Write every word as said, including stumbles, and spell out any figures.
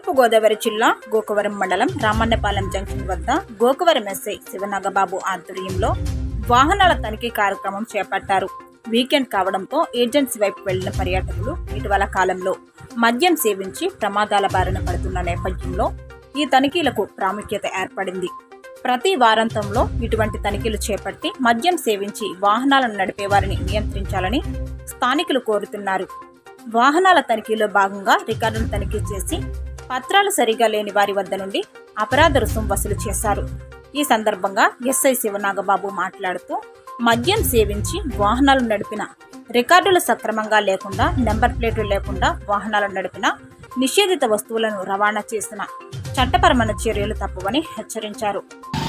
తూర్పు గోదావరి జిల్లా గోకవరం మండలం రామన్నపాలెం జంక్షన్ వద్ద గోకవరం ఎస్ఐ శివనాగబాబు ఆధ్వర్యంలో వాహనాల తనిఖీ కార్యక్రమం చేపట్టారు. వీకెండ్ కావడంతో ఏజెన్సీ వైపు వెళ్లిన పర్యాటకులు ఇటీవల కాలంలో మద్యం సేవించి ప్రమాదాల బారిన పడుతున్న నేపథ్యంలో ఈ తనిఖీలకు ప్రాముఖ్యత ఏర్పడింది. ప్రతి వారాంతంలో ఇటువంటి తనిఖీలు చేపట్టి మద్యం సేవించి వాహనాలను నడిపే వారిని నియంత్రించాలని స్థానికులు కోరుతున్నారు. వాహనాల తనిఖీలో భాగంగా రికార్డును తనిఖీ చేసి పత్రాలు సరిగా లేని వారి వద్ద నుండి అపరాధ రుసుం వసూలు చేశారు. ఈ సందర్భంగా ఎస్ఐ శివనాగబాబు మాట్లాడుతూ మద్యం సేవించి వాహనాలు నడిపిన, రికార్డులు సక్రమంగా లేకుండా, నెంబర్ ప్లేట్లు లేకుండా వాహనాలు నడిపిన, నిషేధిత వస్తువులను రవాణా చేసిన చట్టపరమైన చర్యలు తప్పవని హెచ్చరించారు.